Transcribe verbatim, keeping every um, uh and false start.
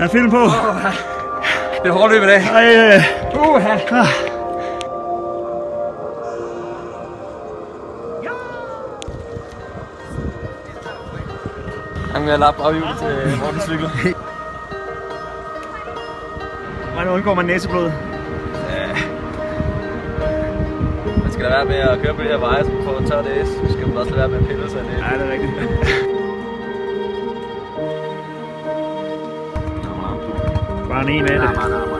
der film på. Oh, det er hårdt løb i dag. Ej, øh. Uh, ja. Ah. Jeg vil lappe op i ud til Mortens cykel. Hvordan undgår man næseblod? Ja. Man skal da være med at køre på de her veje, så man får en tør næse. Så skal man også lade være med at pille sig i næsen. Ja, det er rigtigt. Bare en med det.